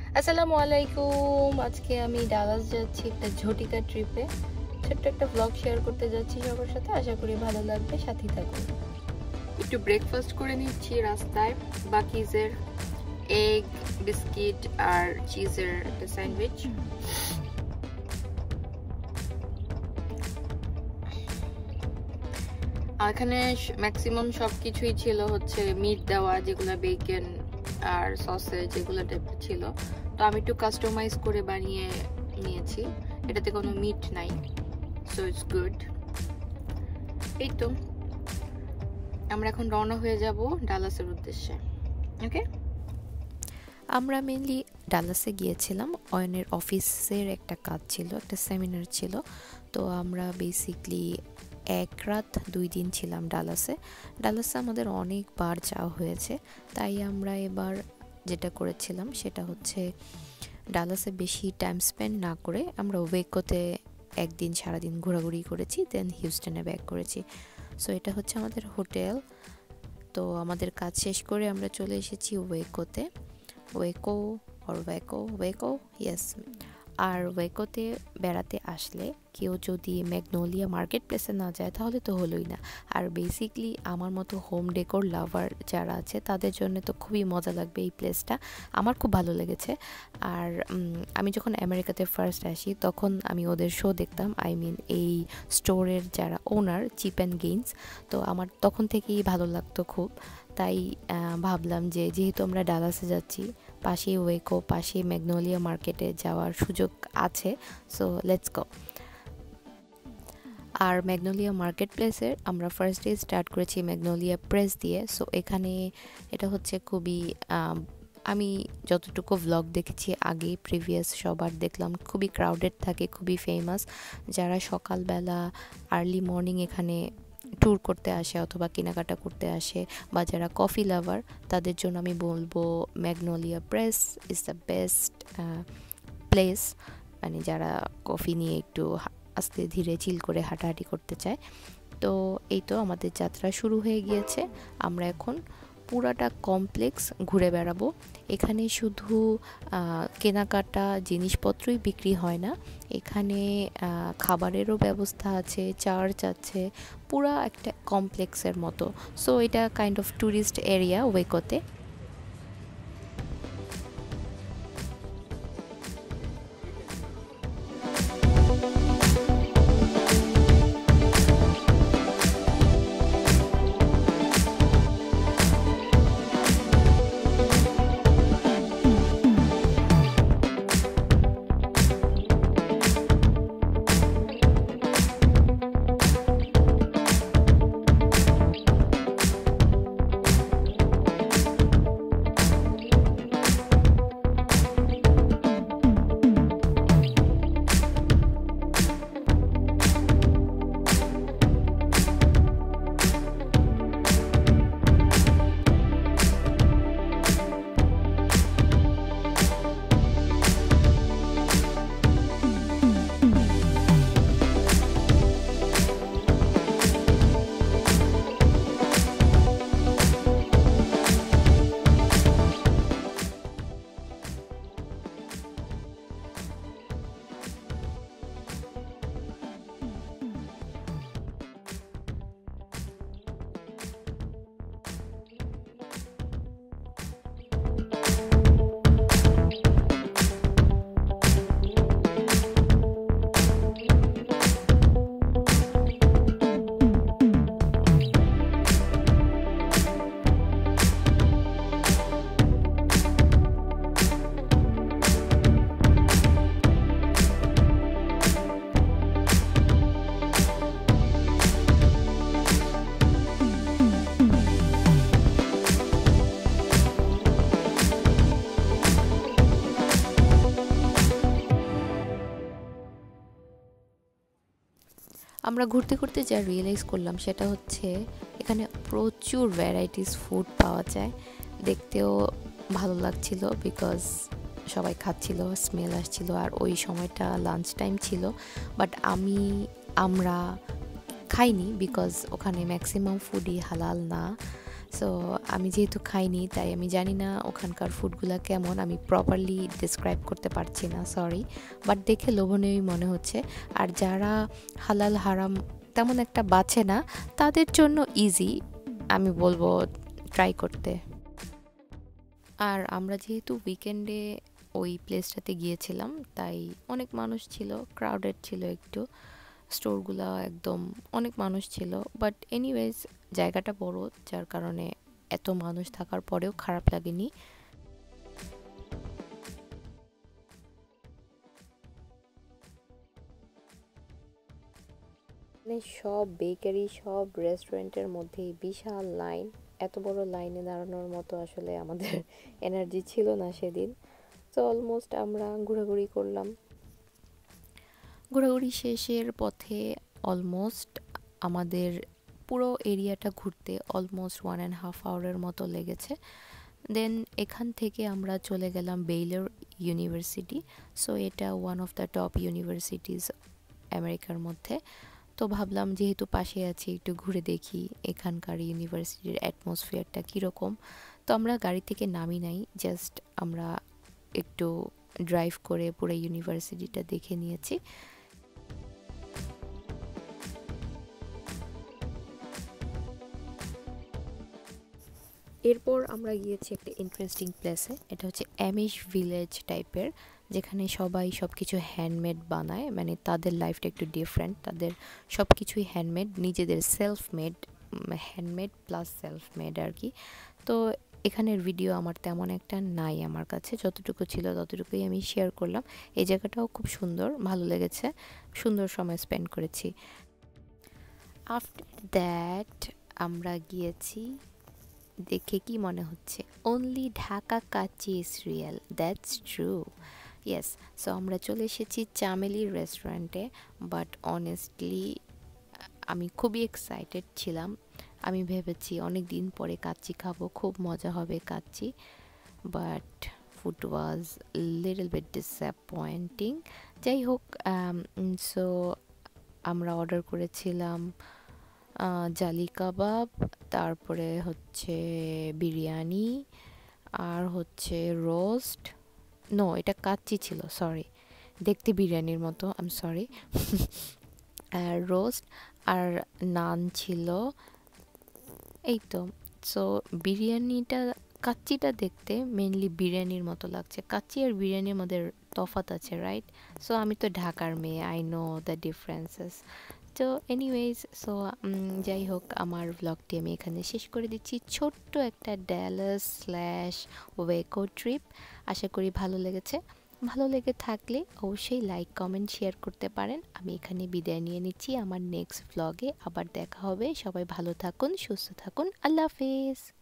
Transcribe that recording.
আসসালামু আলাইকুম। আজকে আমি ডালাস যাচ্ছি একটা ঝটিকা ট্রিপে। ছোট্ট একটা ব্লগ শেয়ার করতে যাচ্ছি সবার সাথে। আশা করি ভালো লাগবে, সাথেই থাকুন। একটু ব্রেকফাস্ট করে নিচ্ছি রাস্তায়। বাকিজের এগ, বিস্কিট আর চিজের একটা স্যান্ডউইচ। এখানে ম্যাক্সিমাম সবকিছুই ছিল হচ্ছে মিট দেওয়া, যেগুলো বেকন আর সসেজ যেগুলো টাইপের ছিল। তো আমি একটু কাস্টমাইজ করে বানিয়ে নিয়েছি, এটাতে কোনো মিট নাই, সো ইটস গুড। এই তো আমরা এখন রওনা হয়ে যাব ডালাসের উদ্দেশ্যে। ওকে, আমরা মেনলি ডালাসে গিয়েছিলাম। অয়নের অফিসের একটা কাজ ছিল, একটা সেমিনার ছিল। তো আমরা বেসিকলি 1 রাত 2 দিন ছিলাম ডালাসে। ডালাসে আমাদের অনেকবার যাওয়া হয়েছে, তাই আমরা এবার যেটা করেছিলাম সেটা হচ্ছে ডালাসে বেশি টাইম স্পেন্ড না করে আমরা ওয়েকোতে একদিন সারাদিন ঘোরাঘুরি করেছি, দেন হিউস্টনে ব্যাক করেছি। সো এটা হচ্ছে আমাদের হোটেল। তো আমাদের কাজ শেষ করে আমরা চলে এসেছি ওয়েকোতে। ওয়েকো, ইয়েস। আর ওয়েকোতে বেড়াতে আসলে কেউ যদি ম্যাগনোলিয়া মার্কেট প্লেসে না যায় তাহলে তো হলোই না। আর বেসিকলি আমার মতো হোম ডেকোর লাভার যারা আছে তাদের জন্য তো খুবই মজা লাগবে এই প্লেসটা। আমার খুব ভালো লেগেছে। আর আমি যখন আমেরিকাতে ফার্স্ট আসি তখন আমি ওদের শো দেখতাম, আই মিন এই স্টোরের যারা ওনার, চিপ অ্যান্ড গেইনস। তো আমার তখন থেকেই ভালো লাগতো খুব। তাই ভাবলাম যে যেহেতু আমরা ডালাসে যাচ্ছি, পাশেই ওয়েকো, পাশেই ম্যাগনোলিয়া মার্কেটে যাওয়ার সুযোগ আছে, সো লেটস গো। আর ম্যাগনোলিয়া মার্কেট প্লেসের আমরা ফার্স্ট ডে স্টার্ট করেছি ম্যাগনোলিয়া প্রেস দিয়ে। সো এখানে এটা হচ্ছে খুবই, আমি যতটুকু ভ্লগ দেখেছি আগে প্রিভিয়াস সবার দেখলাম খুবই ক্রাউডেড থাকে, খুবই ফেমাস। যারা সকালবেলা আর্লি মর্নিং এখানে ট্যুর করতে আসে অথবা কেনাকাটা করতে আসে, বা যারা কফি লাভার তাদের জন্য আমি বলবো Magnolia press is the best place. মানে যারা কফি নিয়ে একটু আস্তে ধীরে চিল করে হাঁটাহাঁটি করতে চায়। তো এই তো আমাদের যাত্রা শুরু হয়ে গিয়েছে। আমরা এখন পুরাটা কমপ্লেক্স ঘুরে বেড়াবো। এখানে শুধু কেনাকাটা জিনিসপত্রই বিক্রি হয় না, এখানে খাবারেরও ব্যবস্থা আছে, চার্চ আছে, পুরা একটা কমপ্লেক্সের মতো। সো এটা কাইন্ড অফ ট্যুরিস্ট এরিয়া ওয়েকোতে। আমরা ঘুরতে ঘুরতে যা রিয়েলাইজ করলাম সেটা হচ্ছে এখানে প্রচুর ভ্যারাইটিস ফুড পাওয়া যায়। দেখতেও ভালো লাগছিল বিকজ সবাই খাচ্ছিল, স্মেল আসছিল, আর ওই সময়টা লাঞ্চ টাইম ছিল। বাট আমরা খাইনি বিকজ ওখানে ম্যাক্সিমাম ফুডই হালাল না। সো আমি যেহেতু খাইনি তাই আমি জানি না ওখানকার ফুডগুলো কেমন, আমি প্রপারলি ডিসক্রাইব করতে পারছি না, সরি, বাট দেখে লোভনীয়ই মনে হচ্ছে। আর যারা হালাল হারাম তেমন একটা বাছে না তাদের জন্য ইজি, আমি বলবো ট্রাই করতে। আর আমরা যেহেতু উইকেন্ডে ওই প্লেসটাতে গিয়েছিলাম তাই অনেক মানুষ ছিল, ক্রাউডেড ছিল একটু, স্টোরগুলো একদম অনেক মানুষ ছিল, বাট এনিওয়েজ জায়গাটা বড় যার কারণে এত মানুষ থাকার পরেও খারাপ লাগেনি। মানে সব বেকারি সব রেস্টুরেন্টের মধ্যেই বিশাল লাইন, এত বড় লাইনে দাঁড়ানোর মতো আসলে আমাদের এনার্জি ছিল না সেদিন। তো অলমোস্ট আমরা ঘোরাঘুরি করলাম, ঘোরাঘুরি শেষের পথে অলমোস্ট আমাদের পুরো এরিয়াটা ঘুরতে অলমোস্ট 1.5 আওয়ারের মতো লেগেছে। দেন এখান থেকে আমরা চলে গেলাম বেইলর ইউনিভার্সিটি। সো এটা one of the top universities আমেরিকার মধ্যে। তো ভাবলাম যেহেতু পাশে আছি একটু ঘুরে দেখি এখানকার ইউনিভার্সিটির অ্যাটমসফিয়ারটা কীরকম। তো আমরা গাড়ি থেকে নামি নাই, জাস্ট আমরা একটু ড্রাইভ করে পুরো ইউনিভার্সিটিটা দেখে নিয়েছি। এরপর আমরা গিয়েছি একটা ইন্টারেস্টিং প্লেসে, এটা হচ্ছে অ্যামিশ ভিলেজ টাইপের, যেখানে সবাই সব কিছু হ্যান্ডমেড বানায়, মানে তাদের লাইফটা একটু ডিফারেন্ট, তাদের সব কিছুই হ্যান্ডমেড, নিজেদের self made, handmade plus self made আর কি। তো এখানের ভিডিও আমার তেমন একটা নাই আমার কাছে, যতটুকু ছিল ততটুকুই আমি শেয়ার করলাম। এই জায়গাটাও খুব সুন্দর, ভালো লেগেছে, সুন্দর সময় স্পেন্ড করেছি। আফটার দ্যাট আমরা গিয়েছি, দেখে কি মনে হচ্ছে only Dhaka kacchi is real, that's true, yes. So আমরা চলে এসেছি চামেলির রেস্টুরেন্টে, বাট অনেস্টলি আমি খুবই এক্সাইটেড ছিলাম, আমি ভেবেছি অনেক দিন পরে কাচ্চি খাবো, খুব মজা হবে kacchi, but food was little bit disappointing. যাই হোক, সো আমরা অর্ডার করেছিলাম জালি কাবাব, তারপরে হচ্ছে বিরিয়ানি, আর হচ্ছে রোস্ট, নো এটা কাচ্চি ছিল, সরি, দেখতে বিরিয়ানির মতো, আই এম সরি, আর রোস্ট আর নান ছিল, এই তো। সো বিরিয়ানিটা, কাচ্চিটা দেখতে মেনলি বিরিয়ানির মতো লাগছে, কাচ্চি আর বিরিয়ানির মধ্যে তফাৎ আছে, রাইট? সো আমি তো ঢাকার মেয়ে, আই নো দ্য ডিফারেন্সেস। তো এনিওয়েজ, সো যাই হোক, আমার ব্লগটি আমি এখানে শেষ করে দিচ্ছি, ছোট্ট একটা ড্যালাস স্ল্যাশ ওয়েকো ট্রিপ। আশা করি ভালো লেগেছে, ভালো লেগে থাকলে অবশ্যই লাইক কমেন্ট শেয়ার করতে পারেন। আমি এখানে বিদায় নিয়ে নিচ্ছি, আমার নেক্সট ব্লগে আবার দেখা হবে। সবাই ভালো থাকুন, সুস্থ থাকুন, আল্লাহ হাফেজ।